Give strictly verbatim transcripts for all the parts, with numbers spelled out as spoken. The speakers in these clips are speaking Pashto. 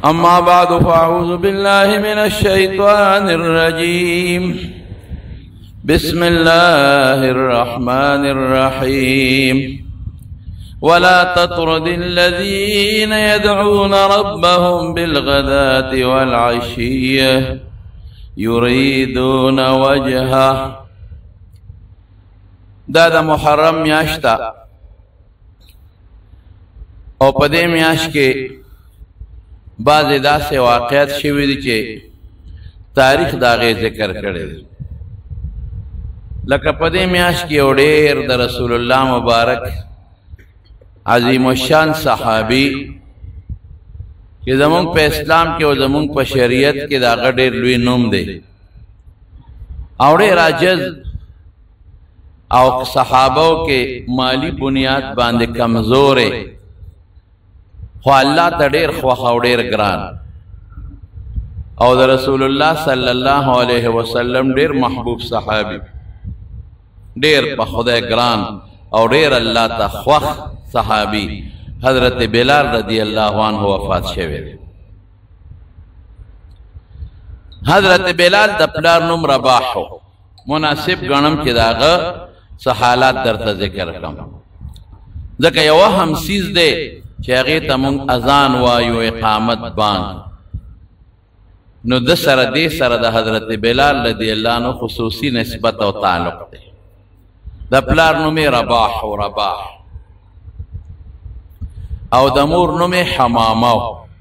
أما بعد فأعوذ بالله من الشيطان الرجيم بسم الله الرحمن الرحيم ولا تطرد الذين يدعون ربهم بالغداة والعشية يريدون وجهه. دا دا محرم میاشتا او پدې میاش کې بعض داسې واقعات شوي دي چې تاریخ د هغې ذکر کړی دی. لکه په دې میاشت کې یو ډېر د رسول الله مبارک عظیم الشان صحابي چې زمونږ په اسلام کې او زمونږ په شریعت کې د هغه ډېر لوی نوم دی او ډېر عاجز او صحابو کې مالی بنیاد باندې کمزورې خو الله ته ډېر خوښ او ډېر ګران او د رسول الله صلی الله علیه وسلم ډېر محبوب صحابي ډېر په خدای ګران او ډېر الله ته خوښ صحابي حضرت بلال رضی الله عنه وفات شوی دی. حضرت بلال د پلار نوم رباح و. مناسب ګڼم چې د هغه څه حالات درته ذکر کړم ځکه یو هم څیز دی چې هغې ته مونږ اذان وایو اقامت بانګ نو د سره دې سره د حضرت بلال رضی الله عنه خصوصي نسبت او تعلق دی. د پلار نوم یې رباح و رباح او د مور نوم یې حمامه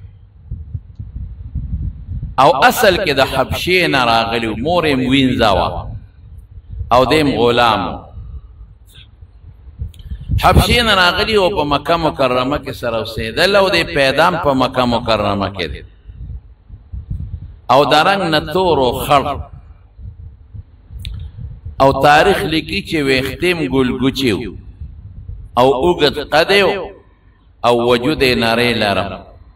او اصل کې د حبشې نه راغلی و. مور یې وینځه وه او دی م غلام حبشې نه راغلی او په مکه مکرمه کې سره اوسېدل او دی پیدام په مکه مکرمه کې دی او د رنګ نه تور و خړ او تاریخ لیکي چې ویښتې م ګلګوچې و او اوږد قد او وجود یې نری لرم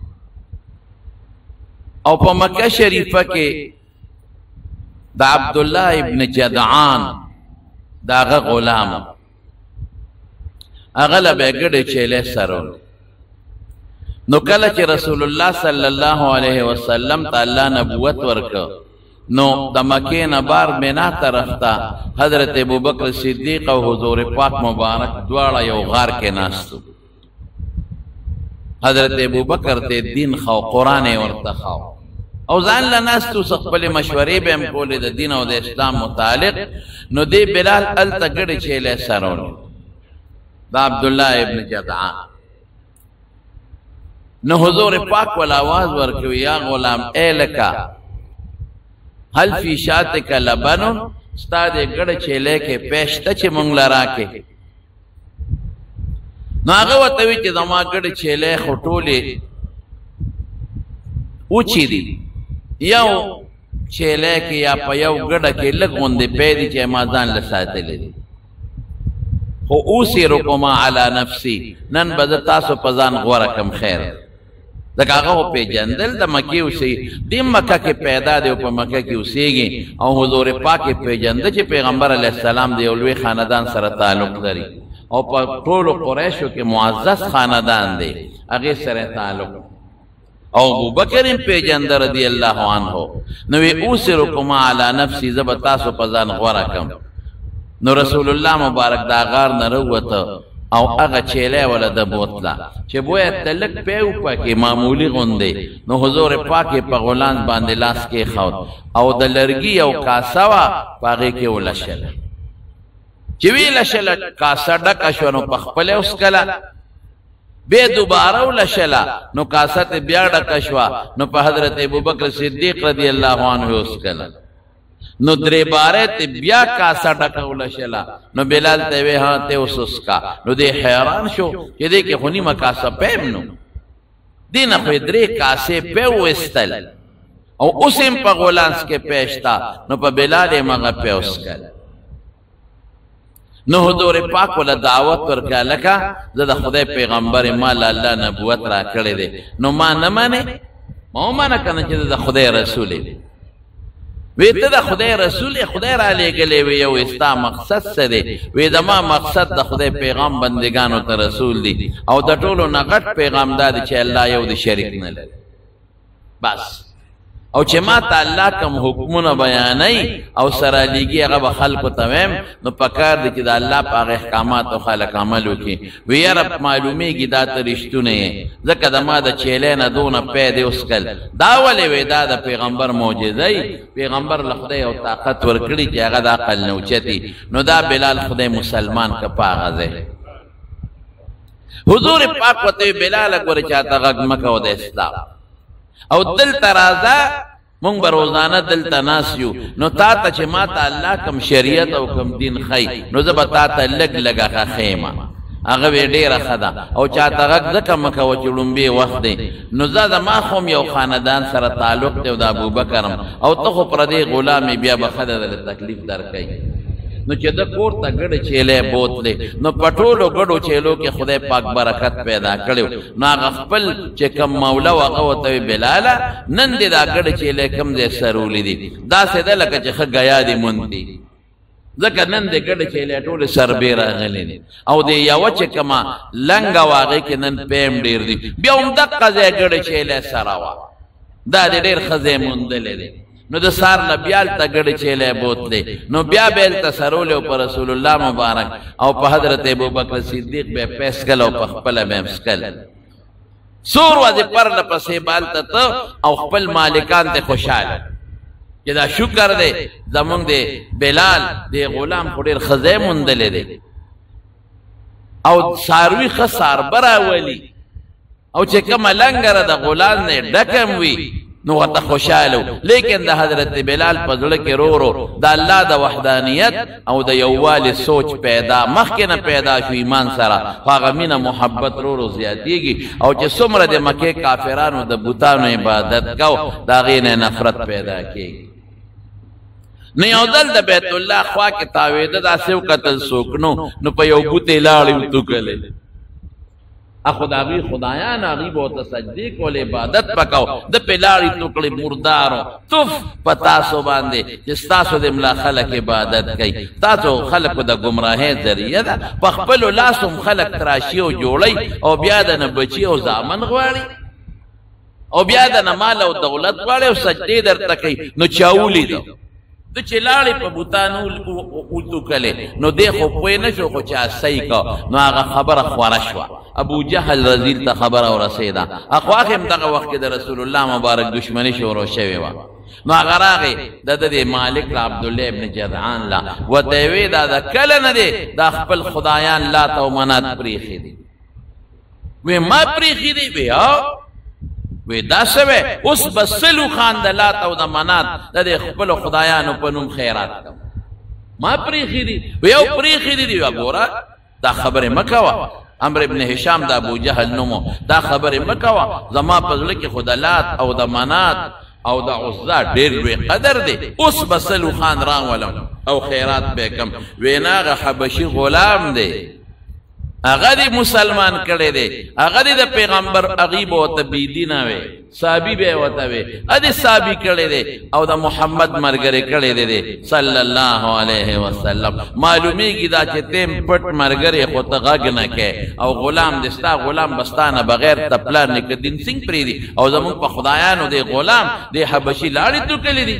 او په مکه شریفه کې د عبدالله ابن جدعان د هغه غلام هغه له به یې ګډې چیلې سرول. نو کله چې رسول الله صلی الله علیه وسلم ته الله نبوت ورکړ نو د مکې نه بار مینا طرف ته حضرت ابوبکر صدیق او حضور پاک مبارک دواړه یو غار کې ناستو. حضرت ابوبکر ته دین خو قرآن یې ورته خو او ځان له ناستو څه خپلې مشورې به هم کولې د دین او د اسلام متعلق. نو دی بلال هلته ګډې چیلې سرولې د عبدالله ابن جدعان. نو حضور پاک ول آواز ورکوي یا غلام اے لکا هل فی شاتک لبن ستا دې ګډه چیلې کې پیشته چې مونږ له راکې. نو هغه ورته وایي چې زما ګډه چیلې خو ټولې اوچې دي یو چیلې کې یا په یو ګډه کې لږ غوندې پی دي چې ما ځان له ساتلې دي خو اوسیرکما علی نفسی نن به زه تاسو په ځان غوره کړم خیر ځکه هغه وپېژندل د مکې اوسېږي دې مکه کې پیدا دی او په مکه کې اوسېږي او حضور پاک یې پېژنده چې پیغمبر علیه السلام د یو لوی خاندان سره تعلق لري او په ټولو قریشو کې معزز خاندان دی هغې سره تعلق او ابوبکر یې پېژنده رضی الله عنه. نو وی اوسرکما علی نفسی زه به تاسو په ځان غوره کړم. نو رسول الله مبارک دا غار نه راووته او هغه چیلې وله د بوتله چې بویه ته لږ پی و پکې معمولي غوندې. نو حضور پاک یې په غولان باندې لاس کېښود او د لرګي یو کاسه وه په هغې کې ولشله چې ویې لشله کاسه ډکه شوه نو په خپله یې وڅکله بیا دوباره ولشله نو کاسه ته بیا ډکه شوه نو په حضرت ابوبکر صدیق رضی الله عنه یې وڅکله نو درې باره ته بیا کاسه ډکه ولشله نو بلال ته وی ها ته اوس وڅکه. نو دی حیران شو چې دې کې خو نیمه کاسه پی م نو دې نه خو یې درې کاسې پی وویستل او اوس هم په غولانس کې پی شته نو په بلال یې هغه پی وڅکل. نو حضور پاک ولا دعوت ورکړه لکه زه د خدای پیغمبر ما له الله نبوت را کړی دی نو ما نه منې ما ومنه که نه چې د خدای رسول دی. وی ته د خدای رسول خدای را لېږلی وی یو ستا مقصد څه دی؟ وی زما مقصد د خدای پیغام بندگانو ته رسول دی او د ټولو نه غټ پیغام دا دی چې الله یو د شریک نه لري. بس او چې ما ته الله کوم حکمونه بیانوي او سره لیږي هغه به خلکو ته ویم نو پکار دی چې د الله په هغه احکاماتو خلک عمل وکړي. وی یاره معلومیږي دا ته رښتونه یې ځکه د ما د چیلې نه دونه پی دی وسکل. دا ولې وی دا د پیغمبر معجزه ی پیغمبر له خدای یو طاقت ورکړي چې هغه د عقل نه اوچتي. نو دا بلال خدای مسلمان که په هغه ځای حضور پاک ورته بلال ګوره چاته غږ مه کوه د اسلام او دلته راځه مونږ به روزانه دلته ناست یو نو تا ته چې ما ته الله کوم شریعت او کوم دین ښیي نو زه به تا ته لږ لږ هغه ښیم هغه به ډېره ښه ده. او چاته غږ ځکه مه کوه چې ړومبې وخت دی. نو زه زما خو هم یو خاندان سره تعلق دی او د ابوبکر هم او ته خو پردې غلام یې بیا به ښه ده دله تکلیف درکوي. نو چې د کور ته ګډه چیلې بوتلې نو په ټولو ګډو چیلو کې خدای پاک برکت پیدا کړی. نو هغه خپل چې کوم موله و هغه ورته وی بلاله نن دې دا ګډه چیلې کوم ځای سرولې دي داسې ده لکه چې ښه ګیا دې موندي ځکه نن دې ګډه چیلې ټولې سربې راغلې دي او د یوه چې کومه لنګه وه هغې کې نن پیم ډېر دي بیا همدقه ځای ګډه چیلې سره وه دا دې ډېر ښه ځای موندلی دی. نو د سار نه بیا هلته ګډې چیلی بوتلې نو بیا به هلته سرولې او په رسول الله مبارک او په حضرت ابوبکر صدیق به یې پیسکل او په خپله به یې مسکل. څو ورځې پرله پسې به هلته ته او خپل مالکان ته خوشحاله چې دا شکر دی زمونږ د بلال د غلام خو ډېر ښه ځای موندلی دی او څاروي ښه څاربه راولي او چې کومه لنګره د غلام نه ډکم وي نو ورته خوشحاله و. لیکن د حضرت بلال په زړه کې رو رو د الله د وحدانیت او د یووالي سوچ پیدا مخکې نه پیدا شو ایمان سره خو هغه مینه محبت رو رو زیاتېږي او چې څومره د مکې کافرانو د بوتانو عبادت کو د هغې نه نفرت پیدا کېږي. نو یو ځل د بیت الله خوا کې تاوېده داسې وکتل څوک نو نو په یو بوت یې لاړې وتوکلې اخو د هغوی خدایان هغوی به ورته سجدې کولې عبادت به کو ده پې لاړې توکړې مردارو توف په تاسو باندې چې ستاسو د ملا خلک عبادت کوي تاسو خلکو د ګمراهۍ ذریعه ده په خپلو لاسو هم خلک تراشي او جوړوي او بیا د نه بچي او زامن غواړي او بیا د نه مال او دولت غواړي او سجدې درته کوي نو چا ولیده د چې لاړې په بوتانو وتوکلې نو دی خو پوه نه شو خو چې صحیح کو نو هغه خبره خوره شوه. ابو جهل رزیل ته خبره ورسېده اخواخ هم دغه وخت کې د رسول الله مبارک دشمني شروع شوې وه. نو هغه راغې د ده د مالک له عبدالله ابن جدعان له ورته یې وې دا د کله نه دی دا خپل خدایان لات او منات پرېښي دي. وی ما پرېښي دي وی وی دا سوی اوس به سلو خان د لات او د منات د دې خپلو خدایانو په نوم خیرات کوم ما پرېښي دي وی یو پرېښي دي دی ګوره دا خبرې مه کوه عمر ابن هشام د ابو جهل نومو دا خبرې مه کوه زما په زړه کې خو د لات او د منات او د عزا ډېر لوی قدر دی اوس به سلو خان راولم او خیرات به کم وی نه هغه حبشي غلام دی هغه دې مسلمان کړی دی هغه دې د پیغمبر هغې به ورته بېدینه وی صحابي به یې ورته وی ادې صحابي کړی دی او د محمد ملګری کړی دی صلی الله علیه وسلم. معلومیږي دا چې تیم پټ ملګری خو ته غږ نه کوې او غلام دې ستا غلام به ستا نه بغیر ته پلار نیکه دین سنګ پرېږدي او زمونږ په خدایانو دې غلام دې حبشي لاړې توکلې دي.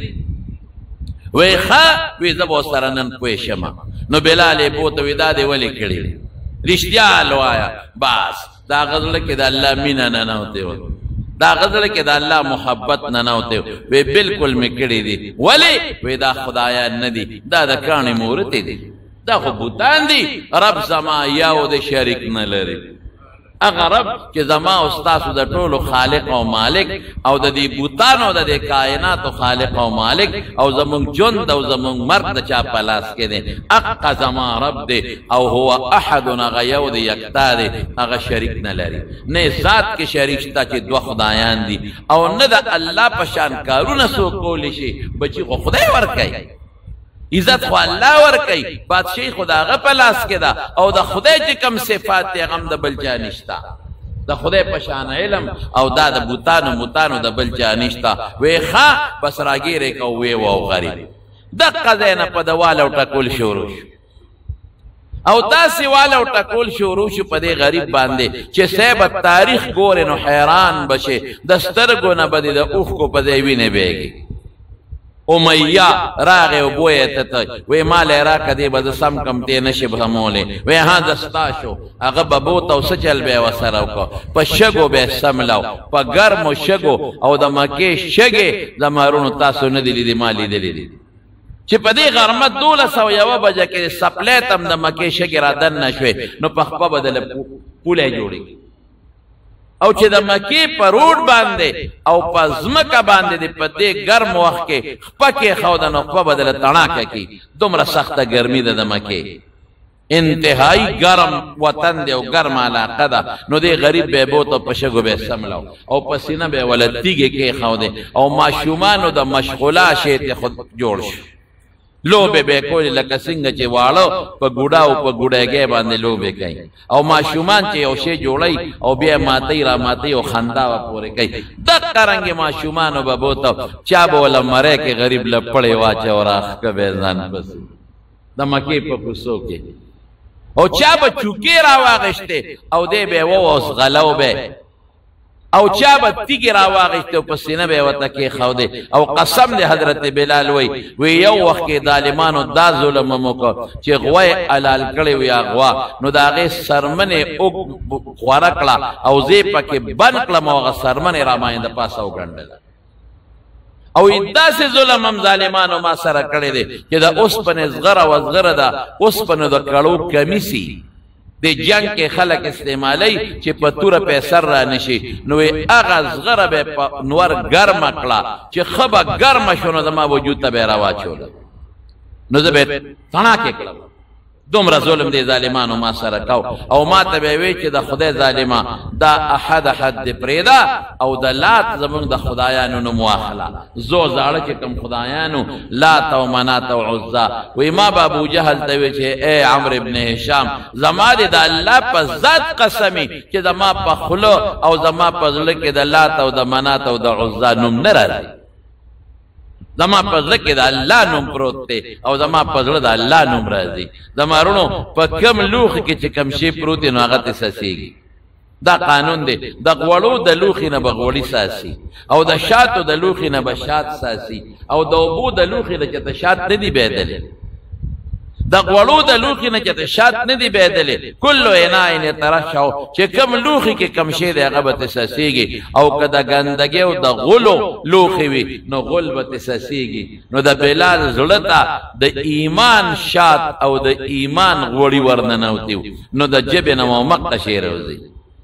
وی ښه وی زه به ورسره نن پوه شمه. نو بلال یې بوته وی دا دې ولې کړي دي رښتیا لوایا بس دا غزله کې د الله مینه ننوتې وه دا غزله کې د الله محبت ننوتې وی بالکل مې کړي دي ولې وی دا خدایان نه دي دا د کاڼې مورتې دي دا خو بوتان دي رب زما یو د شریک نه لري هغه رب چې زما او ستاسو د ټولو خالق او مالک او د دې بوتانو د دې کائناتو خالق او مالک او زمونږ ژوند او زمونږ مرګ د چا په لاس کې دی حقه زما رب دی او هو احد هغه یو دی یکتا دی هغه شریک نه لري نه ذات کې شریک شته چې دوه خدایان دي او نه د الله په شان کارونه څوک کولی شي بچي خو خدای ورکوي عزت خو الله ورکوي بادشاهي خو د هغه په لاس کې ده او د خدای چې کوم صفات دی هغه هم د بل چا نشته د خدای په شان علم او دا د بوتانو موتانو د بل چا نشته. وی ښه بس راګیرې کو وی و غریب دقه ځای نه په دوال او ټکول شروع شو او داسې واله ټکول شروع شو په دې غریب باندې چې صاحب تاریخ ګورې نو حیران بشي د سترګو نه به د اوښکو په ځای وینې بهږي امیه راغې اوبو یې تته وی ما لی راکه دې به زه سم کم تې نه شي سمولی وی ها زه ستا شو هغه به بوت او څه چل به یې ورسره وکړه په شګو به یې سملو په ګرمو شګو او د مکې شګې زمرونو تاسو نه دي لیدي ما لیدلي دي چې په دې غرمه دولس او یوه بجه کې سپلی ته هم د مکې شګې را دننه شوې نو په خپه به دله پولی جوړېږي او چې د مکې په روډ باندې او په ځمکه باندې د په دې ګرم وخت کې خپه کېښوده نو خپه به دله تڼاکه کړي دومره سخته ګرمي ده د مکې انتهایی ګرم وطن دی او ګرم علاقه ده نو دې غریب به یې بوته په شګو به یې سملو او په سینه به یې وله تیږې کېښودې او ماشومانو د مشغولا شی ته خود جوړ شو لوبې به یې کولې لکه څنګه چې واړه په ګوډا او په ګوډیګۍ باندې لوبې کوي او ماشومان چې یو شی جوړوي او بیا ماتوي را ماتوي او خندا به پورې کوي دقه رنګې ماشومانو به بوته چا به وله مری کې غریب له پړې واچو راښکه به یې ځان پسې د مکې په کوڅو کې او چا به چوکې را واغېشتې او دی به یې ووس غلو به او چا به تیږې را واغېشتې او په سینه به یې ورته کېښودې او قسم دی حضرت بلال وی وی یو وخت کې ظالمانو دا ظلم هم وکړ چې غوا یې حلال کړې وي غوا نو د هغې سرمنې خوره کړه او زه یې پکې بند کړم او هغه سرمنې را باندې د پاسه وګنډله او داسې ظلم هم ظالمانو ما سره کړی دی چې د اوسپنې زغره و زغره ده اوسپنو د کړو کمیسي د جنگ کې خلک استعمالی چې په توره پیسر را نشي نو هغه زغره به په نور ګرمه کړه چې ښه به ګرمه شو نو زما وجود ته به یې راواچوله نو زه به یې تڼاکې کړم دومره ظلم دی ظالمانو ما سره کو او ما ته به یې وی چې د خدای ظالمه دا احد احد دې پرېږده او د لات زمونږ د خدایانو نوم واخله زو زاړه چې کوم خدایانو لات او منات او عزا وی ما به ابوجهل ته وی چې ای عمرو ابن هشام زما دې د الله په ذات قسمي چې زما په خوله او زما په زړه کې د لات او د منات او د عزا نوم نه راځي زما په زړه کې د الله نوم پروت دی او زما په زړه د الله نوم راځي زما وروڼو په کم لوښي کې چې کم شی پروت دی نو هغه ته ساسېږي دا قانون دی د غوړو د لوښي نه به غوړي ساسي او د شاتو د لوښي نه به شات ساسي او د اوبو د لوښي نه چې ته شات نه دي بهدلی د غوړو د لوښي نه چې ته شات نه دي بهدلی کلو اناء یترشح چې کم لوښي کې کم شی دی هغه به ته ساسېږي او که د ګندګۍ او د غلو لوښي وي نو غل به ته ساسېږي نو د بلال زړه ته د ایمان شات او د ایمان غوړي ورننوتي نو د ژبې نه مو مقه شی راوځي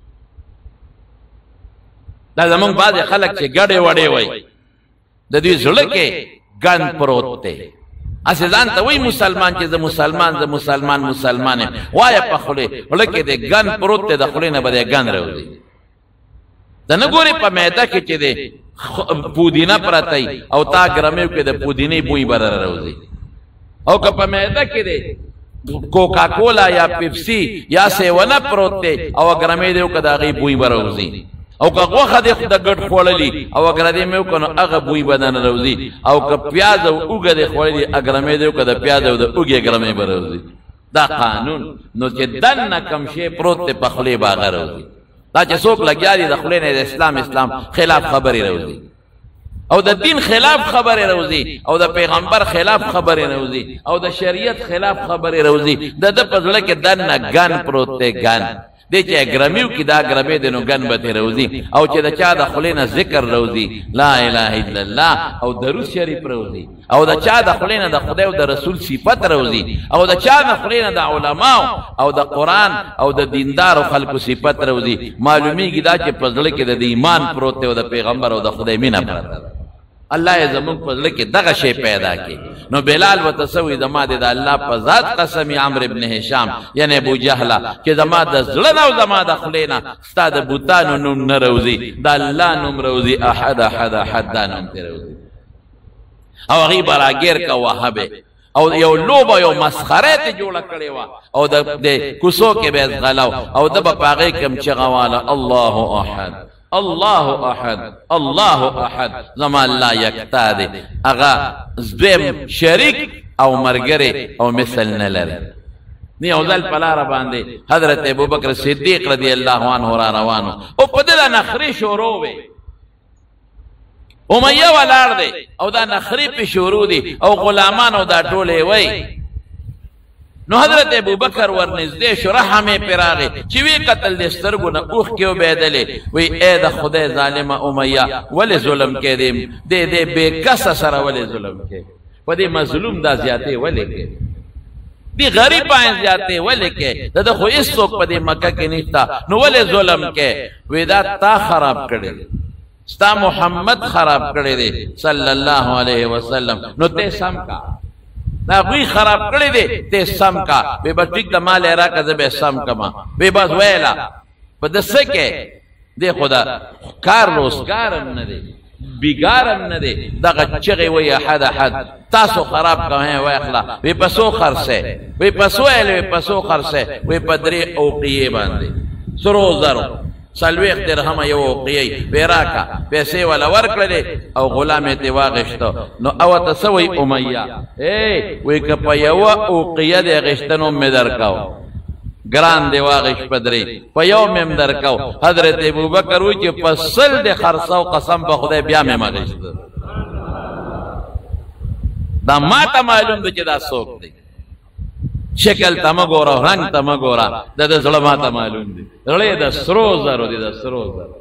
دا زمونږ بعضې خلک چې ګډې وډې وایي د دوی زړه کې ګند پروت دی اسې ځان ته وایي مسلمان چې زه مسلمان زه مسلمان مسلمان یم وایه په خولې زړه کې د ګند پروت دی د خولې نه به دی ګند راوځي ته نه ګورې په معده کې چې دی پودینه پرته وي او تا ګرمیو کې د پودینې بوی به راوځي او که په معده کې دی کوکا کولا یا پیپسي یا سیونه پروت دی او ګرمې دی که د هغې بوی به راوځي او که غوښه دې د ګډ خوړلي او اګره دې مې وکړو نو هغه بوی به نه راوځي او که پیاز او اوږه دې خوړلي اګرمې دې وکړه د پیاز او د اوږې ګرمې به راوځي دا قانون نو چې دننه کم شی پروت دی په خولې به هغه راوځي دا چې څوک لګیا دي د خولې نه د اسلام اسلام خلاف خبرې راوځي او د دین خلاف خبرې راوځي او د پیغمبر خلاف خبرې راوځي او د شریعت خلاف خبرې راوځي د ده په زړه کې دننه ګن پروت دی ګن دی چې ګرمیو کې دا ګرمې دی نو ګن به ترې راوځي او چې د چا د خولې نه ذکر راوځي لا اله الا الله او درود شریف راوځي او د چا د خولې نه د خدای او د رسول صفت راوځي او د چا د خولې نه د علماو او د قرآن او د دیندارو خلکو صفت راوځي معلومیږي دا چې په زړه کې د ایمان پروت دی او د پیغمبر او د خدای مینه پرته ده الله یې زموږ په زړه کې دغه شی پیدا کړي نو بلال ورته څه وایي زما د الله په ذات قسم عمرو ابن هشام یعنی ابو جهله چې زما د زړه نه او زما د خولې نه ستا د بوتانو نوم نه راوځي د الله نوم راوځي احد احد احد دا نوم ترې راوځي او هغې به راګیر که وهبې او یو لوبه یو مسخره ته جوړه کړې وه او د کوڅو کې به یې ځغلو او ده به په هغې کې هم چغه واله الله احد الله احد الله احد زما الله یکتا دی هغه دویم شریک او مرګری او مثل نه لري نی او ځل په لاره باندې حضرت ابوبکر صدیق رضی الله عنه را روانو او په دې نخرې شروع وې امیه ولاړ دی او دا نخرې په شروع دي او غلامان او دا ټولې وای نو حضرت ابوبکر ورنږدې شو رحم یې پرې راغی چې وی قتل د سترګو نه اوښکې وبهېدلې وی ای د خدای ظالمه امیه ولې ظلم کې دی دې دې بې کسه سره ولې ظلم کې په دې مظلوم دا زیاتې ولې کې دی غریب باندې زیاتې ولې کې دا خو هیڅوک په دې مکه کې نشته نو ولې ظلم کې وی دا تا خراب کړی ستا محمد خراب کړی دی صلی الله علیه وسلم نو ته سم کا دا غوی خراب کړی دی ته سم کا به بس ټیک د مال راکه زه به سم کما به بس ویلا په دسه کې دی خدا کار روزګارم نه دی بیګارم نه دی دغه چغې وی احد احد تاسو خراب کوئ واخلا وی پسو خرڅه وی پسو ال وی پسو خرڅه وی پدری اوقیه باندې سرو زرو سلويخ درهم یو اوقیه پیراکا پیسې ولا ورکړلې او غلام ته واغشتو نو او تسوي امیہ اے وی کپ یو اوقیه د غشتنو مې درکاو ګران دی واغش پدری په یو مم درکاو حضرت ابوبکر وی چې فصل د خرڅو قسم په خدای بیا مې مغشت دا ما ته معلوم دی چې دا څوک دی شکل ته مګورا رنگ ته مګورا د د زړه ما ته معلوم دی زړه د سرو زرو دی د سرو زرو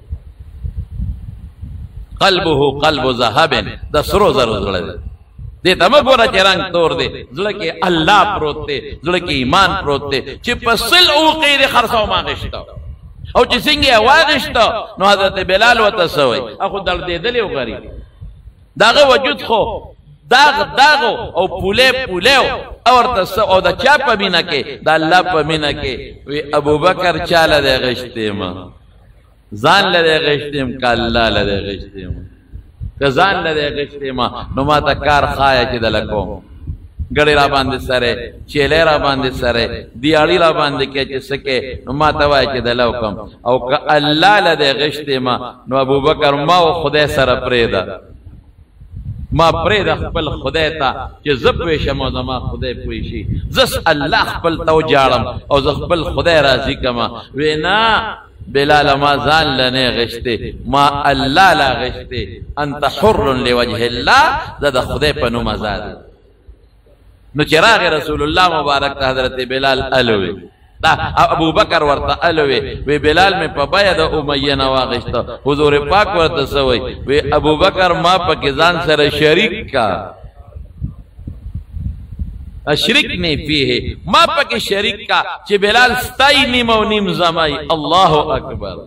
قلبه قلب ذهب د سرو زرو زړه دی دې ته مګورا چې رنگ تور دی زړه کې الله پروت دی زړه کې ایمان پروت دی چې پسل او غیر خرڅو ما غشتو او چې څنګه واغشتو نو حضرت بلال وته سوی اخو درد دې او غریب داغه وجود خو داغ داغو او پوله پوله او ورته او د چا په مینا کې د الله په مینا کې وی ابوبکر چاله د غشتې ما ځان له غشتې م کله له غشتې م که ځان له غشتې ما نو ما ته کار خایا چې د لکو ګړې را باندې سره چیلې را باندې سره دیاړي را باندې کې چې سکه نو ما ته وای چې د لوکم او که الله له غشتې ما نو ابوبکر ما او خدای سره پرېدا ما پرې د خپل خدای ته چې زه پوه شم او زما خدای پوه شي زه الله خپل ته وجاړم او زه خپل خدای راضي کما وینا بلال ما ځان لنه غشته ما الله لا غشته انت حر لوجه الله زه د خدای په نوم آزاد نو چراغ رسول الله مبارک حضرت بلال الوی دا ابو بکر ورته الوی وی بلال می په بیا د امیه نواغشت حضور پاک ورته سوی وی ابو بکر ما په ځان سره شریک کا اشرک نه فيه ما په شریک کا چې بلال ستای نیم او نیم زمای الله اکبر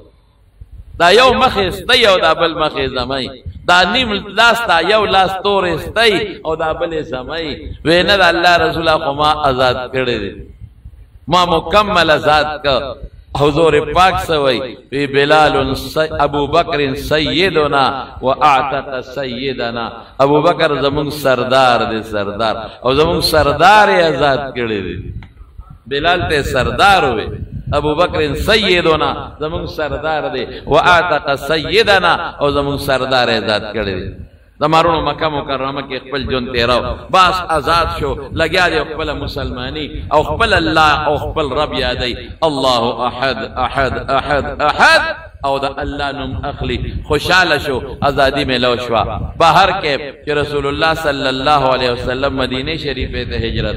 دا یو مخ استای او دا بل مخ زمای دا نیم لاس تا یو لاس تور استای او دا بل زمای وینه د الله رسول خو ما آزاد کړی ما مکمل آزاد کا حضور پاک سوئی وی بلال ابو بکر سیدنا و اعتق سیدنا ابو بکر زمون سردار دی سردار او زمون سردار آزاد کړی دی بلال ته سردار ہوئے ابو بکر سیدنا زمون سردار دی و اعتق سیدنا او زمون سردار آزاد کړی دی زمارونو مکہ مکرمہ کې خپل جون تیراو باس آزاد شو لګیا دی خپل مسلمانی او خپل الله او خپل رب یادای الله احد احد احد احد او دا الله نوم اخلی خوشاله شو ازادي ملو شو بهر کې چې رسول الله صلی الله علیه وسلم مدینه شریفه ته هجرت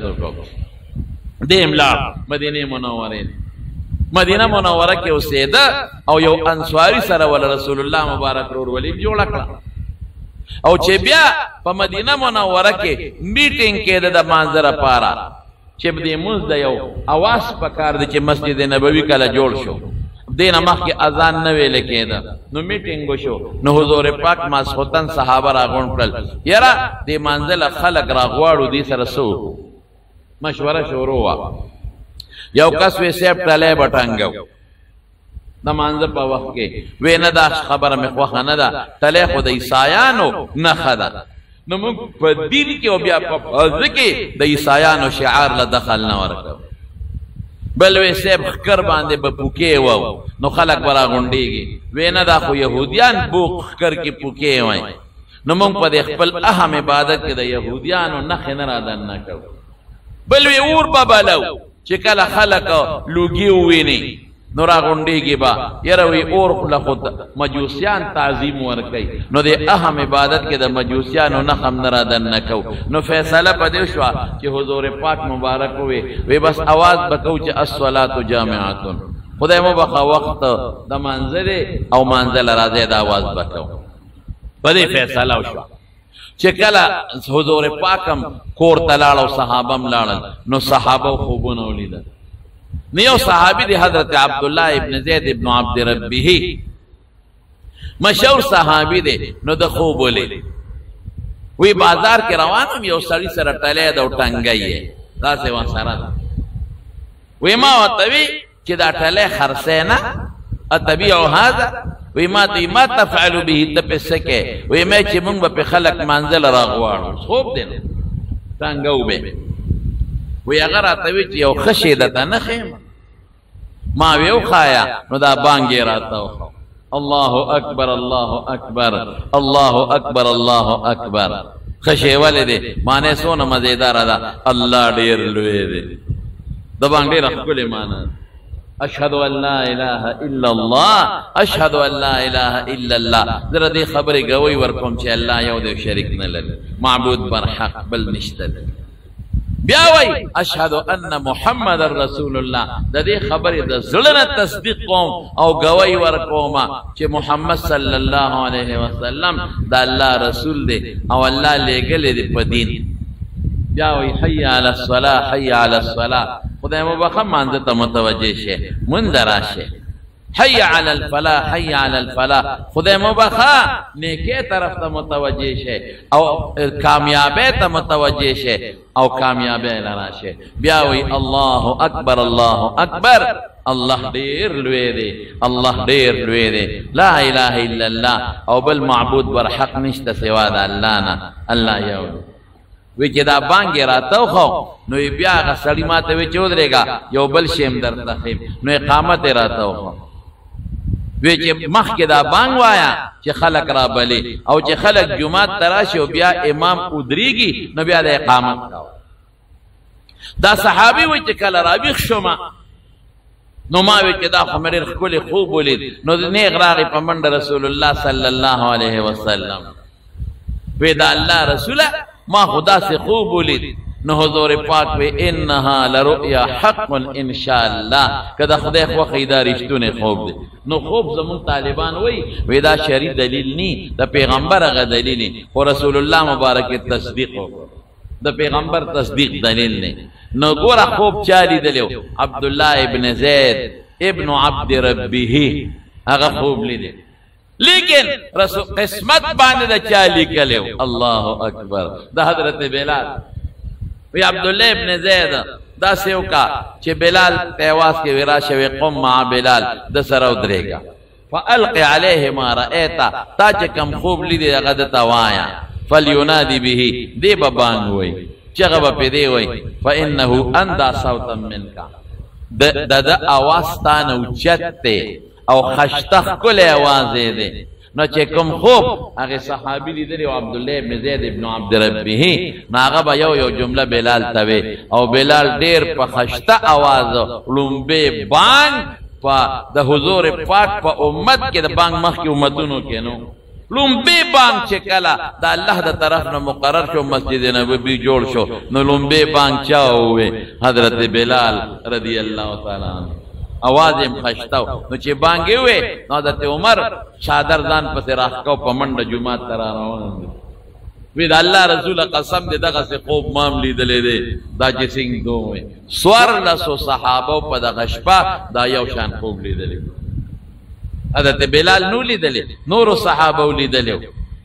وکړ دیم لا مدینه منوره مدینه منوره کې اوسېده او یو انصاری سره ول رسول الله مبارک ور ولید جوړ کړ او چې بیا په مدینه منوره کې میټینګ کې د منظر لپاره چې دې موږ د یو اواز پکار دي چې مسجد نبوي کله جوړ شو دینه مخکې اذان نه ویل کېده نو میټینګ وشو نو حضور پاک ماسختن صحابه راغون کړل یاره دې منزل خلق راغواړو دې سره سو مشوره شروع وا یو کس وی سیب ټلې بټنګو د مانځ په وخت کې وینه دا خبره مې خوښه نه ده تله خو د عیسایانو نه خدا نو موږ په دین کې او بیا په ځکه د عیسایانو شعار له دخل نه ورکو بل وی سیب خکر باندې په پوکې وو نو خلک برا غونډيږي وینه دا خو يهوديان بوق خکر کې پوکې وای نو موږ په خپل اهم عبادت کې د يهوديانو نه خنه را دن نه کو بل وی اور په بالو چې کله خلک لوګي وویني نو راغونډېږي به یره وي اور خوله خو مجوسیان تعظیم ورکوي نو د اهم عبادت کې د مجوسیانو نښه هم نه رادننه کوو نو فیصله په دې شوه چې حضور پاک مبارک ووی وی بس اواز به کوو چې الصلاة جامعتون خدای مو بخه وخت د مانځه دی او مانځه له راځئ د اواز به کوو په دې فیصله وشوه چې کله حضور پاک هم کور ته لاړ او صحابه هم لاړل نو صحابه خوبونه ولیدل نو یو صحابي دی حضرت عبدالله ابن زید ابن عبد ربه مشهور صحابي دی نو د خوب ولید وی بازار کې روانم یو سړي سره ټلی ده او ټنګی یې داسې ورسره ده وی ما ورته وی چې دا ټلی خرڅی نه اتبیعو هذا وی ما ته ما تفعلو به ته پې څه کې وی ما چې مونږ به پې خلک مانځه له راغواړو خوب دی نو ټنګو به وی هغه راته وی چې یو ښه شی درته نه ښیم ما وی وښایه نو دا بانګ یې راته وښو الله اکبر الله اکبر الله اکبر الله اکبر ښه شی ولې دی معنی څونه مزېداره ده الله ډېر لوی دی د بانګ ډېره ښکلې معنی اشهد ان لا اله الا الله اشهد ان لا اله الا الله زه دې خبرې ګوی ورکوم چې الله یو دی شریک نه لري معبود بر حق بل نشته دی بیا وای اشهد ان محمد رسول الله د دې خبرې د زړه نه تصدیق کوم او ګوی ورکوم چې محمد صلی الله علیه وسلم د الله رسول دی او الله لېږلی دی په دین بیا وای حي علی الصلاه حي علی الصلاه خدای مو بخه مانځه ته متوجه شه مونږ راشه حي علی الفلاح حي علی الفلاح خدای مو بخه نیکه طرف ته متوجه شه او کامیابی ته متوجه شه او کامیابی لراشه بیا وی الله اکبر الله اکبر الله ډیر لوی دی الله ډیر لوی دی لا اله الا الله او بل معبود بر حق نشته سوا د الله نه الله یو وی چې دا بانګ یې راته وښو نو بیا هغه سړي ما ته وی چې ودرېږه یو بل شی هم درته ښیم نو اقامت یې راته وښو وی چې مخکې دا بانګ وایه چې خلک رابلې او چې خلک جومات ته راشي او بیا امام ودرېږي نو بیا د اقامت کوه دا صحابي وی چې کله راویښ شومه نو ما وی چې دا خو مې ډېر ښکلی خوب ولید نو نیغ راغی په منډه رسول الله صلی الله علیه وسلم وی دا الله رسوله ما خدا سے خوب ولید نو حضور پاک وی انها لرؤیا حق ان شاء الله کدا خدای خو خیدا رښتونه خوب دی نو خوب زمون طالبان وی وی دا شری دلیل نی د پیغمبر هغه دلیل نی خو رسول الله مبارک تصدیق د پیغمبر تصدیق دلیل نی نو ګوره خوب چالی دلیو عبد الله ابن زید ابن عبد ربه هغه خوب لیدل لیکن رسول قسمت باندې د چالی کلیو الله اکبر د حضرت بلال وی عبدالله ابن زید دا سیو کا چې بلال تیواز کې ورا شوی قم مع بلال د سره ودرېږه فالق علیه ما رأیتا تا چې کم خوب لیدې هغه درته وایا فلیونادي به دی به بانګ وی چغه به پې دی وی فانه اندى صوتا منک د د اواز تا نه اوچت دی او خشتخ کلی آوازې دی نو چې کوم خوب هغه صحابي لیدلی او عبدالله ابن زید ابن عبد ربه نو هغه به یو یو جمله بلال ته وی او بلال ډېر په خشته آواز لومبې بانګ په د حضور پاک په امت کې د بانګ مخکې امتونو کې نو لومبې بانګ چې کله د الله د طرف نه مقرر شو مسجد نبوي جوړ شو نو لومبې بانګ چا ووی حضرت بلال رضی الله تعالی عنہ आवाज هم خشتاو نو چې بانګې وې نو حضرت عمر چادر ځان پسې راښکاو په منډه جومات ته را روان دی وی د الله رسول قسم دې دغسې خوب مام لیدلی دی دا چې څنګه وې څوارلسو صحابو په دغه شپه دا یو شان خوب لیدلی حضرت بلال نو لیدلی نورو صحابو لیدلی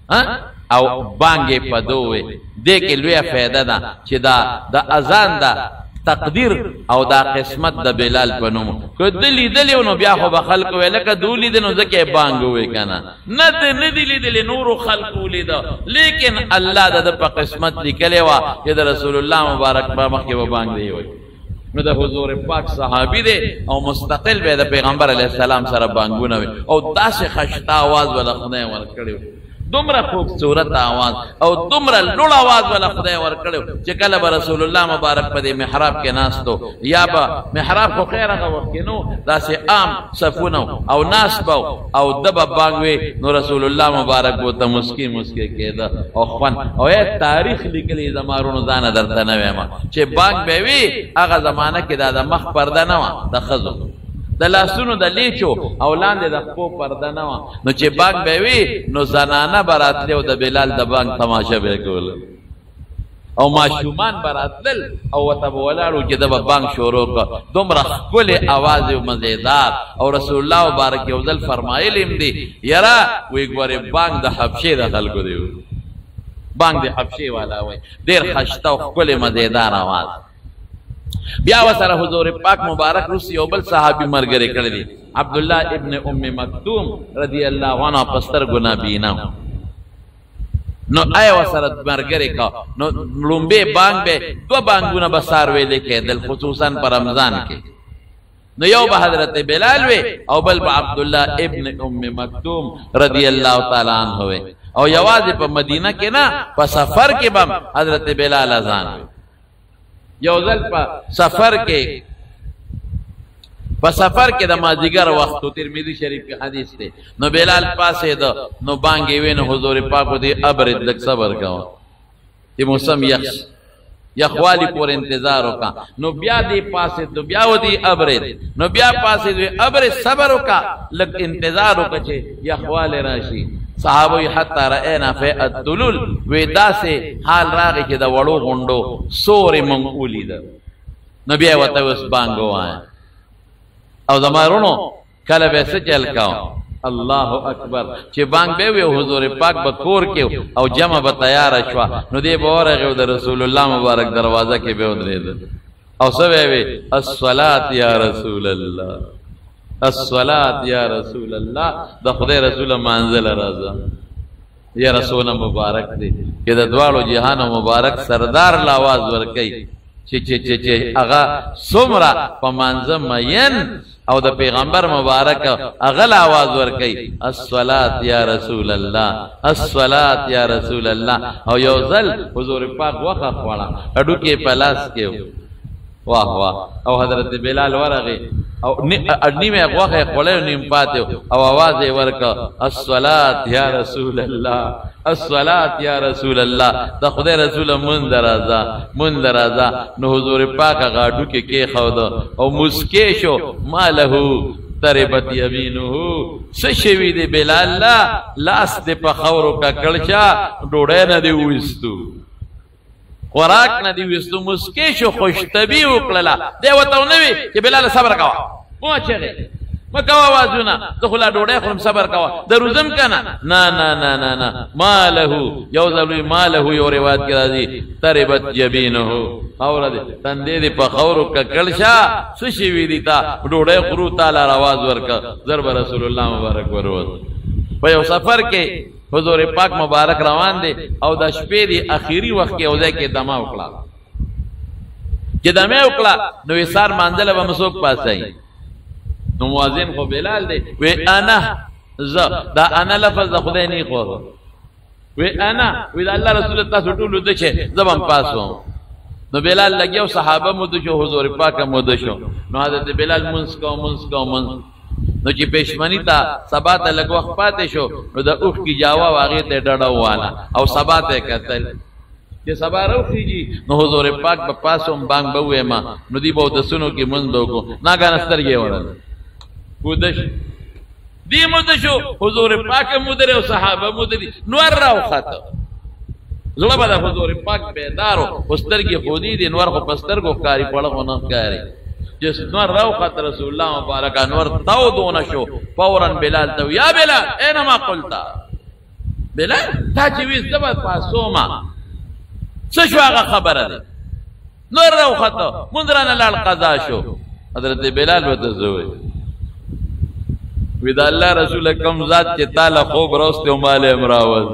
او بانګې په دو وې دې کې لویه فایده ده چې دا د اذان ده تقدیر او دا قسمت د بلال په نوم که د لیدلی نو بیا خو به خلکو وی لکه دو لیدل نو ځکه یې بانګ ووی که نه نه د نه دي لیدلی نورو خلکو ولیده لیکن الله د ده په قسمت لیکلی وه چې د رسول الله مبارک په مخکې به بانګ دی وی نو د حضور پاک صحابي دی او مستقل به د پیغمبر علیه السلام سره بانګونه وي او داسې خشته آواز به له خدای ورکړی دومره خوبصورت آواز او دومره لوړ آواز ولا خدای ورکړو چې کله به رسول الله مبارک په دې محراب کې ناستو یا به محراب خو خیر هغه وخت کې نو داسې عام صفونه او ناس به او د به بانګ وي نو رسول الله مبارک به ورته مسکي مسکي کېده او خوند او یې تاریخ لیکلی زمارونو ځانه درته نه وایم چې بانګ به وي هغه زمانه کې دا د مخ پرده نه وه د ښځو د لاسونو د لیچو او لاندې د پښو پرده نه وه نو چې بانګ به وي نو زنانه به راتلې او د بلال د بانګ تماشه به یې کوله او ماشومان به راتلل او ورته به ولاړ و چې ده به بانګ شروع کړه دومره ښکلې اواز یې مزېدار او رسول الله مبارک یو ځل فرمایلي هم دي یاره وایي ګورې بانګ د حبشې د خلکو دی بانګ د حبشې والا وایي ډېر ښایسته او ښکلې مزېدار اواز بیا وسره حضور پاک مبارک روس یو بل صحابي مرګري کړی دی عبدالله ابن ام مکتوم رضی الله عنه په سترګو نابینا نو آیا وسره مرګري کا نو لومبه بانګ به دو بانګونه به سار ویلې کېدل خصوصا په رمضان کې نو یو به حضرت بلال وی او بل به عبدالله ابن ام مکتوم رضی الله تعالی عنه وی او یوازې په مدینه کې نه په سفر کې به حضرت بلال اذان وی یو ځل په سفر کې په سفر کې د مازدیګر وخت ترمذی شریف کې حدیث دی نو بلال پاسې ده نو بانګې وې نو حضور پاک دې ابرد لک صبر کاوه چې موسم یخ یخوالی پور انتظار وکا نو بیا دې پاسې نو بیا ودی ابرد نو بیا پاسې دې ابرد صبر وکا لک انتظار وکا چې یخوال راشي صحابه حتی رأینا فی الدلول ویدا سے حال راغی چې د وړو غونډو سورې مونږ ولیده نو بیا یې ورته اوس بانګ ووایه او زمارونو کله به څه چل کاو الله اکبر چې بانګ به وي حضور پاک به کور کې او جمع به تیاره شوه نو دې به ورغی او د رسول الله مبارک دروازه کې به ودرېده او څه به وي الصلاة یا رسول الله الصلاة یا رسول الله د خدای رسول منزل راځه یا رسول مبارک دی چې د دواړو جهان مبارک سردار لا आवाज ورکي چې چې چې چې هغه څومره په منځ مین او د پیغمبر مبارک هغه لا आवाज ورکي الصلاة یا رسول الله الصلاة یا رسول الله او یو ځل حضور پاک وخه خواړه اډو کې پلاس کې واہ واہ او حضرت بلال ورغی او نیمه غوخه خولې نیم پاتې او आवाज یې ورکا الصلاة یا رسول الله الصلاة یا رسول الله د خدای رسول من درازا من درازا نو حضور پاک غاډو کې کې خو او مسکې شو مالهو تربت یمینه سشوی دی بلال لا لاس دی په خورو کا کړچا ډوډۍ نه دی وستو خوراک نه دی وستو مسکې شو خوشطبی وکړه دی وته نو وی چې بلال صبر کوا مو چغه مکوا وازونه دخلا ډوډۍ خورم صبر کوا دروزم کنه نه نه نه نه نه ماله یو ذلوی ماله یو روایت کې راځي تربت جبینه اور دې تندې دې په خورو ککړشا سشي وی دي تا ډوډۍ خورو تعالی आवाज ورکا ضرب رسول الله مبارک وروت په یو سفر کې حضور پاک مبارک روان دي او د شپې دی اخیری وخت کې اوځه کې دما وکړه چې دمه وکړه نو وسار مانځله به مسوک پاسای نو مؤذن خو بلال دی وی انا ز دا انا لفظ د خدای نه خو وی انا وی د الله رسول الله ټول د چې زبم پاسو نو بلال لګیو صحابه مو د حضور پاک مو د شو نو حضرت بلال منس کو منس کو منس نو چې پېشمنی تا سبا ته لګ وخت پاتې شو نو د اوخ کی جاوا واغې ته ډډه والا او سبا ته قتل چې سبا راوخیږي نو حضور پاک په پاسوم بانګ بوې ما نو دی بو د سونو کې منځ دوکو ناګانستر یې ورل ودش دی مدشو حضور پاک مدره او صحابه مدري نور راو خاطر زړه به د حضور پاک بیدارو پستر کې خودي دي نور خو پستر کو کاری پړغو نه کاری جس نور راو خاطر رسول الله مبارک انور تاو دون شو فورا بلال تو یا بلال اینما قلتا بلال تا چې وې زبر پاسوما څه شو هغه خبره ده نور راو خاطر مندرانه لال قضا شو حضرت بلال وته زوی وی دا الله رسول کم ذات چې تعالی خوب راوسته او مال امراوز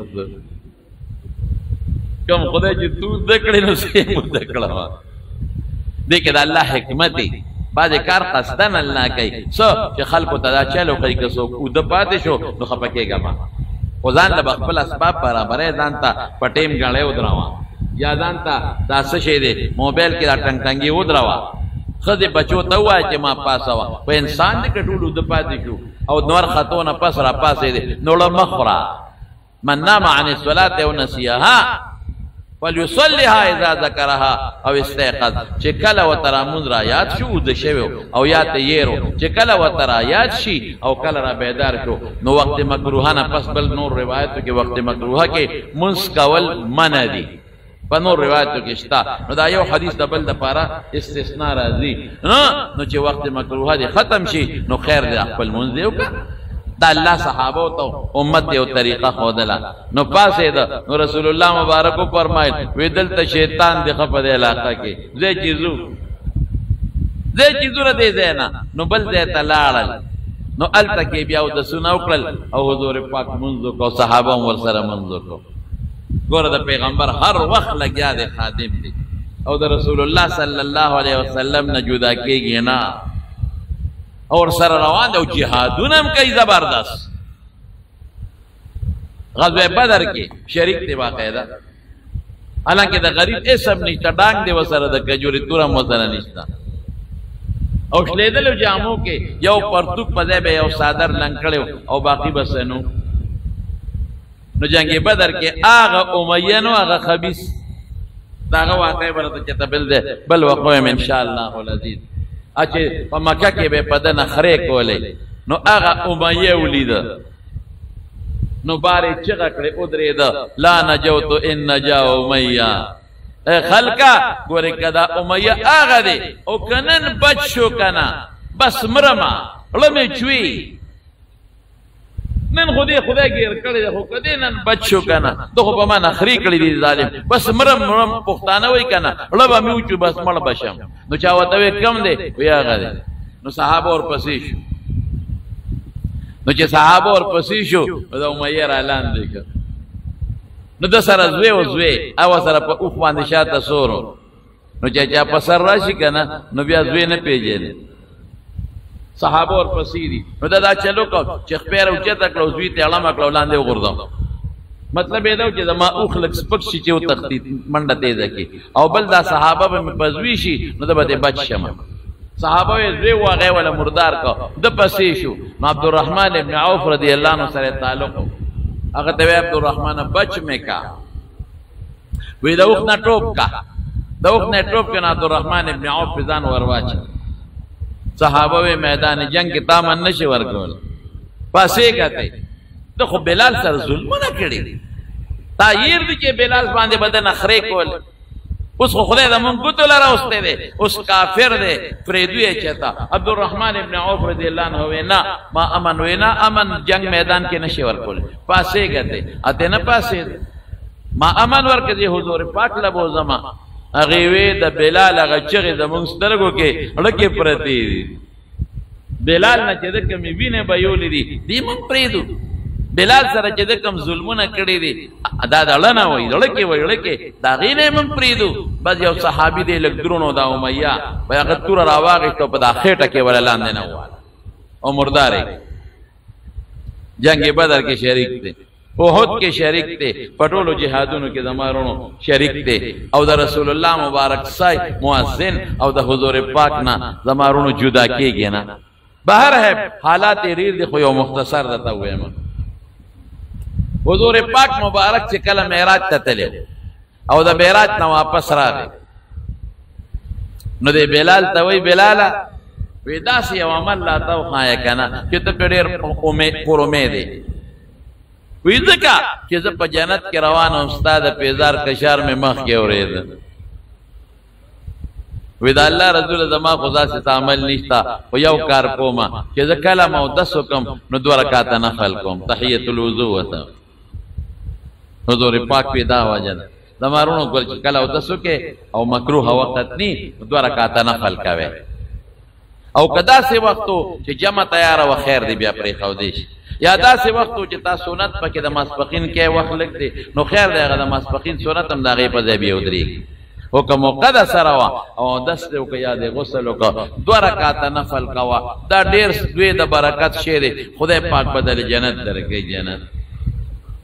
کم خدای چې تو دکړې نو سي مدکړه دې کې دا الله حکمت دی بعد کار قصدن الله کوي سو چې خلکو ته دا چلو کوي که سو او د پاتې شو نو خپکیږه ما خو ځان له به خپل اسباب برابرې ځان ته په ټیم ګاڼۍ ودروه یا ځان ته دا څه شی دی موبایل کې دا ټنګ ټنګي ودروه ښځې بچو ته ووایه چې ما پاسوه خو انسان دی که ټول اوده پاتې شو او نور خطو نه پس را پاسېدې نو ړه مه خوره من نام عن الصلاة او نسیها فلیصلها اذا ذکرها او استيقظ چې کله ورته رامونځ را یاد شو اوده شوی او یا ته یېرو چې کله ورته را یاد شي او کله را بیدار شو نو وقت مکروه نه پس بل نور روایتو کې وقت مکروه کې منځ کول منع دي په نور روایتو کې شته نو دا یو حدیث د بل دپاره استثنا راځي نو چې وقت مکروه دې ختم شي نو خیر دی خپل منځ دې وکړه دا الله صحابو ته امت یو طریقه ښودله نو پاسېده نو رسول الله مبارکو فرمایل وی دلته شیطان دی ښه په دې علاقه کې ځای چې ځو ځای چې ځو له دې ځای نه نو بل ځای ته لاړل نو هلته کې بیا اودسونه وکړل او حضور پاک منځ وکړو صحابه هم ورسره منځ وکړو ګوره د پیغمبر هر وخت لګیا دی خادم دی او د رسول الله صلی الله علیه وسلم نه جدا کېږي نه اور سره روان دی او جهادونه هم کوي زبردست غزوه بدر کې شریک دی باقاعده حالانکه د غریب اسم نشته ډانګ دی ورسره د کجوري توره هم ورسره نشته او شلېدلو جامو کې یو پرتوک په ځای به یو څادر لنګ کړی او باقي بس نو نو جنگ بدر کې هغه امیه نو هغه خبیث دا هغه واقع ورته چېرته بل دی بل وقویم ان شاء الله العزیز چې په مکه کې به په ده نخرې کولې نو هغه امیه ولیده نو بارې چغه کړې ودرېده لا نجوتو ان نجا امیه خلکه ګورې که دا امیه هغه دی او که نن بچ شو که نه بس مرمه ړه مې چوي نن خو دې خدای ګیر کړی دی خو که دې نن بچ شو که نه ده خو په ما نخرې کړي دي ظالم بس مرم مرم پښتانه وایي که نه ړه به مې وچو بس مړ به شم نو چا ورته وی کم دی وی هغه دی نو صحابه ورپسې شو نو چې صحابه ورپسې شو نو د امیه را لاندې کړ نو ده سره زوی و زوی او سره په اوښ باندې شاته سورو نو چې چا په سر راشي که نه نو بیا زوی نه پېژنې صحابه ورپسې دي نو دا دا چلو کو چې خپې راوچته کړه زوی ته اړمه کړه لاندې وغورځاو مطلب یې دا چې زما اوښ لږ سپک شي چې وتښتي منډه تیزه کړي او بل دا صحابه به مې په زوی شي نو ده به دې بچ شمه صحابه یې زوی و هغه یې وله مردار کړه ده پسې شو نو عبدالرحمن ابن عوف رضی الله عنه سره تعلق و هغه ته وی عبدالرحمن بچ مې کا وی د اوښ نه ټوپ کا د اوښ نه ټوپ که نه عبدالرحمن ابن عوف په ځان ور واچوه صحابه وی میدان جنگ کې تا من نشي ورکول پاسېږه ته ده خو بلال سره ظلمونه کړي تا یېر دي چې بلال باندې به ده نخرې کول اوس خو خدای د مونږ ګوتو له راوستی دی اوس کافر دی پرېږدو یې چېرته عبدالرحمن ابن عوف رضی الله عنه وی نه ما امن وی نه امن جنگ میدان کې نشي ورکول پاسېږه ته اته نه پاسېد ما امن ورکړي حضور پاک له بوزما هغې وی د بلال هغه چغې زمونږ سترګو کې ړکې پرتې دي بلال نه چې ده کومې وینې به یولې دي دې مونږ پرېږدو بلال سره چې ده کوم ظلمونه کړي دي دا د ړه نه وایي ړکې وایي ړکې د هغې نه یې مونږ پرېږدو بس یو صحابي دی لږ درونو دا امیه به هغه توره را واخېستو په دا خېټه کې وله لاندې نه وواله او مردار یې جنګ بدر کې شریک دی احد کې شریک دی په ټولو جهادونو کې زما وروڼو شریک دی او د رسول الله مبارک سای مؤذن او د حضور پاک نه زما وروڼو جدا کېږي نه بهر ہے حالات ډېر دي خو یو مختصر درته ووایم حضور پاک مبارک چې کله معراج ته تللی او د معراج نه واپس راغی نو دی بلال ته وایي بلاله وی داسې یو عمل راته وښایه که نه چې ته پرې ډېر پرامید دی وی ځکه چې زه په جنت کې روان وم ستا د پیزار کشار مې مخکې اورېده وی د الله رسول زما خو داسې عمل نشته خو یو کار کومه چې زه کله مودس وکړم نو دوه رکاته نفل کوم تحیت الوضو ورته حضور پاک وی دا وجه ده زما وروڼو ګل چې کله اودس وکړې او مکروه وخت نی دوه رکاته نفل کوې او که داسې وخت و چې جمع تیاره و خیر دی بیا پرېښودی شي یا داسې وخت و چې تا سنت پکې د ماسپښین کې وخت لږ دی نو خیر دی هغه د ماسپښین سنت هم د هغې په ځای بیا ودرېږي او که موقع د سره وه او اودس دی وکړه یا د غسل وکړه دوه رکاته نفل کوه دا ډېر دوی د برکت شی دی خدای پاک به درې جنت درکوي جنت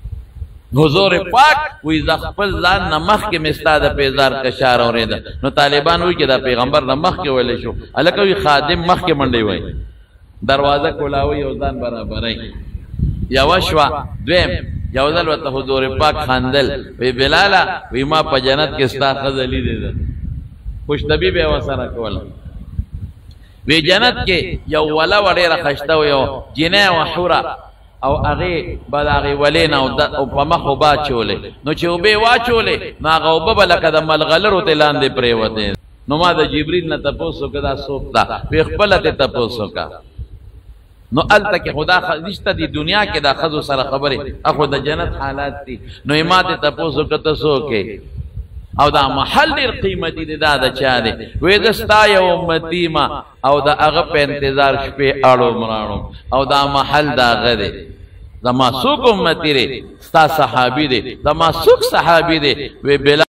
حضور پاک وی ز خپل ځان نه مخکې مې ستا د پیزار کشار اورېده. نو طالبان وایي چې دا پیغمبر نه مخکې ویلی شو. هلکه وي خادم مخکې منډې وایي، دروازه کولاوي او ځان برابروي. یوه شوه. دویم یو ځل ورته حضور پاک خندل، وی بلاله وی ما په جنت کې ستا ښځه لیدې ده، خوشطبي به یې ورسره کوله. وی جنت کې یو وله وه ډېره ښایسته و، یو جنۍ وه حوره، او هغې به د هغې ولې نه او په مخ اوبه اچولې. نو چې اوبه یې واچولې نو هغه اوبه به لکه د ملغلرو تې لاندې پرېوتې. نو ما د جبریل نه تپوس وکړه دا څوک ده؟ وی خپله تې تپوس وکړه. نو هلته کې خو دا نشته دي دنیا کې دا ښځو سره خبرې، اخو د جنت حالات دي. نو یې ما تې تپوس وکړه ته څوک یې؟ او دا محل ډېر قیمتي دی، دا د چا دی؟ وی د ستا یو امتي ما او د هغه په انتظار شپې اړو مراړو، او دا محل د هغه دی. زما څوک امتي دی؟ ستا صحابي دی. زما څوک صحابي دی؟ وی بلا